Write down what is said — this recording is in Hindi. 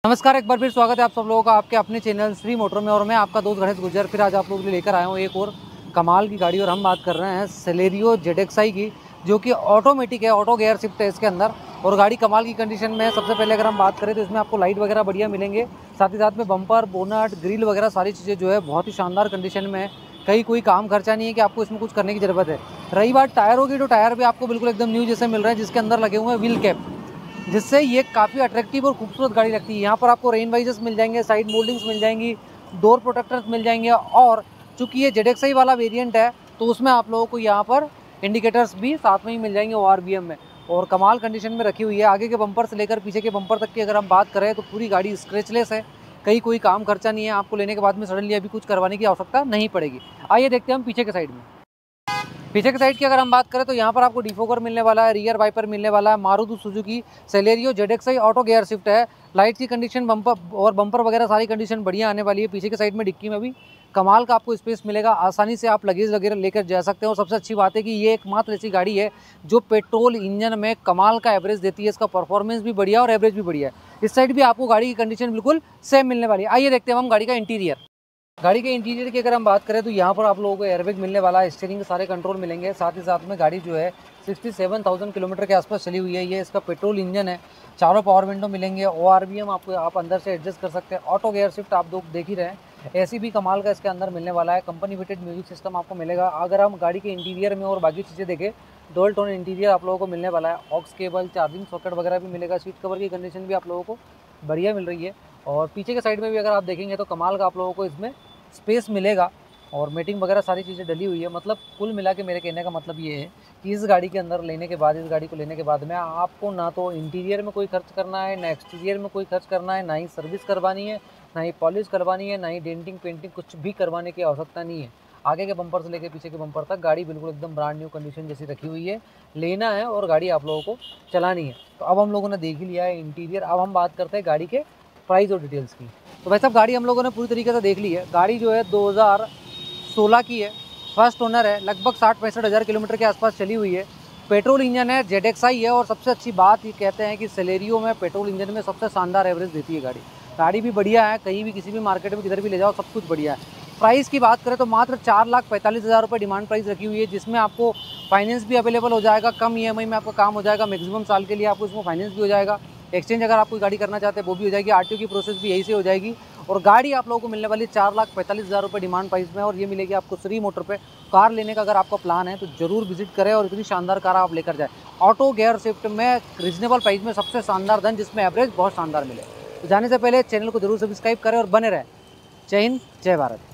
नमस्कार, एक बार फिर स्वागत है आप सब लोगों का आपके अपने चैनल श्री मोटर में। और मैं आपका दोस्त गणेश गुर्जर फिर आज आप लोगों के लिए लेकर आया हूँ एक और कमाल की गाड़ी। और हम बात कर रहे हैं सेलेरियो ZXi की, जो कि ऑटोमेटिक है, ऑटो गियर शिफ्ट है इसके अंदर। और गाड़ी कमाल की कंडीशन में है। सबसे पहले अगर हम बात करें तो इसमें आपको लाइट वगैरह बढ़िया मिलेंगे, साथ ही साथ में बम्पर, बोनट, ग्रिल वगैरह सारी चीज़ें जो है बहुत ही शानदार कंडीशन में है। कहीं कोई काम खर्चा नहीं है कि आपको इसमें कुछ करने की ज़रूरत है। रही बात टायरों की, तो टायर भी आपको बिल्कुल एकदम न्यू जैसे मिल रहे हैं, जिसके अंदर लगे हुए हैं व्हील कैप, जिससे ये काफ़ी अट्रैक्टिव और खूबसूरत गाड़ी लगती है। यहाँ पर आपको रेन वाइजर्स मिल जाएंगे, साइड मोल्डिंग्स मिल जाएंगी, डोर प्रोटेक्टर्स मिल जाएंगे। और चूंकि ये ZXi वाला वेरिएंट है तो उसमें आप लोगों को यहाँ पर इंडिकेटर्स भी साथ में ही मिल जाएंगे ORVM में, और कमाल कंडीशन में रखी हुई है। आगे के बम्पर से लेकर पीछे के बम्पर तक की अगर हम बात करें तो पूरी गाड़ी स्क्रैचलेस है, कहीं कोई काम खर्चा नहीं है। आपको लेने के बाद में सडनली अभी कुछ करवाने की आवश्यकता नहीं पड़ेगी। आइए देखते हैं हम पीछे के साइड में। पीछे की साइड की अगर हम बात करें तो यहाँ पर आपको डिफोगर मिलने वाला है, रियर वाइपर मिलने वाला है। Maruti Suzuki Celerio ZXi auto gear shift है। लाइट की कंडीशन, बम्पर वगैरह सारी कंडीशन बढ़िया आने वाली है। पीछे की साइड में डिक्की में भी कमाल का आपको स्पेस मिलेगा, आसानी से आप लगेज वगैरह लेकर जा सकते हो। सबसे अच्छी बात है कि ये एकमात्र ऐसी गाड़ी है जो पेट्रोल इंजन में कमाल का एवरेज देती है। इसका परफॉर्मेंस भी बढ़िया और एवरेज भी बढ़िया है। इस साइड भी आपको गाड़ी की कंडीशन बिल्कुल सेम मिलने वाली है। आइए देखते हैं हम गाड़ी का इंटीरियर। गाड़ी के इंटीरियर की अगर हम बात करें तो यहाँ पर आप लोगों को एयरबैग मिलने वाला है, स्टीयरिंग के सारे कंट्रोल मिलेंगे। साथ ही साथ में गाड़ी जो है 67,000 किलोमीटर के आसपास चली हुई है। ये इसका पेट्रोल इंजन है। चारों पावर विंडो मिलेंगे, ORVM आपको आप अंदर से एडजस्ट कर सकते हैं। ऑटो गियर शिफ्ट आप लोग देख ही रहे हैं। AC भी कमाल का इसके अंदर मिलने वाला है। कंपनी फिटेड म्यूजिक सिस्टम आपको मिलेगा। अगर हम गाड़ी के इंटीरियर में और बाकी चीज़ें देखें, डुअल टोन इंटीरियर आप लोगों को मिलने वाला है। ऑक्स केबल, चार्जिंग सॉकेट वगैरह भी मिलेगा। सीट कवर की कंडीशन भी आप लोगों को बढ़िया मिल रही है। और पीछे के साइड में भी अगर आप देखेंगे तो कमाल का आप लोगों को इसमें स्पेस मिलेगा, और मीटिंग वगैरह सारी चीज़ें डली हुई है। मतलब कुल मिला के मेरे कहने का मतलब ये है कि इस गाड़ी के अंदर लेने के बाद, इस गाड़ी को लेने के बाद में आपको ना तो इंटीरियर में कोई खर्च करना है, ना एक्सटीरियर में कोई खर्च करना है, ना ही सर्विस करवानी है, ना ही पॉलिश करवानी है, ना ही डेंटिंग पेंटिंग, कुछ भी करवाने की आवश्यकता नहीं है। आगे के बम्पर से लेकर पीछे के बम्पर तक गाड़ी बिल्कुल एकदम ब्रांड न्यू कंडीशन जैसी रखी हुई है। लेना है और गाड़ी आप लोगों को चलानी है। तो अब हम लोगों ने देख ही लिया है इंटीरियर। अब हम बात करते हैं गाड़ी के प्राइस और डिटेल्स की। तो वैसे अब गाड़ी हम लोगों ने पूरी तरीके से देख ली है। गाड़ी जो है 2016 की है, फर्स्ट ओनर है, लगभग 60-65 हज़ार किलोमीटर के आसपास चली हुई है। पेट्रोल इंजन है, ZXi है। और सबसे अच्छी बात ये कहते हैं कि सेलेरियो में पेट्रोल इंजन में सबसे शानदार एवरेज देती है गाड़ी। गाड़ी भी बढ़िया है, कहीं भी किसी भी मार्केट में किधर भी ले जाओ सब कुछ बढ़िया है। प्राइस की बात करें तो मात्र 4,45,000 रुपये डिमांड प्राइस रखी हुई है, जिसमें आपको फाइनेंस भी अवेलेबल हो जाएगा। कम EMI में आपका काम हो जाएगा। मैक्सिमम साल के लिए आपको इसमें फाइनेंस भी हो जाएगा। एक्सचेंज अगर आप कोई गाड़ी करना चाहते हैं वो भी हो जाएगी। RTO की प्रोसेस भी यही से हो जाएगी। और गाड़ी आप लोगों को मिलने वाली 4,45,000 रुपये डिमांड प्राइस में, और ये मिलेगी आपको श्री मोटर पे। कार लेने का अगर आपका प्लान है तो जरूर विजिट करें और इतनी शानदार कार आप लेकर जाए। ऑटो गियर शिफ्ट में रीजनेबल प्राइस में सबसे शानदार धन, जिसमें एवरेज बहुत शानदार मिले। तो जाने से पहले चैनल को जरूर सब्सक्राइब करें और बने रहें। जय हिंद, जय भारत।